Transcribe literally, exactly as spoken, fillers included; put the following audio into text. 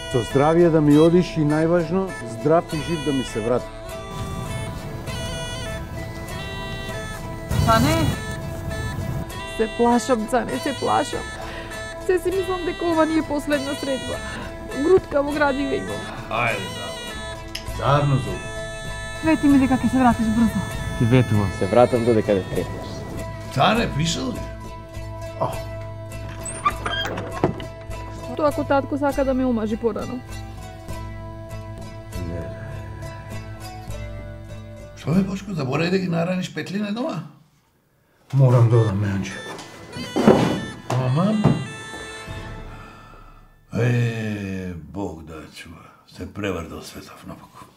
Со здравје да ми одиш и најважно, здрав и жив да ми се врати. Цане? Се плашам, Цане, се плашам. Се си мислам дека ова ни е последна средба. Грудка во градиве имам. Ајде, да. Зарно зуб. Вети ми дека ќе се вратиш брзо. Ти ветувам. Се вратам додека те сретнеш. Цане, пишал ли? Тоа ако татко сака да ме омажи порано. Што бе, Бошко, заборај да ги нараниш петлине дома? Морам да одам, Меанџи. Ама? Е, Бог да чува. Се преврдал светов напоку.